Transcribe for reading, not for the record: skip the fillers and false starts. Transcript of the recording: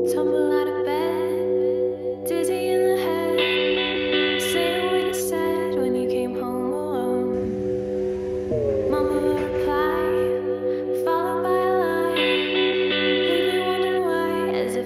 Tumble out of bed, dizzy in the head. Saying when you said when you came home alone. Mama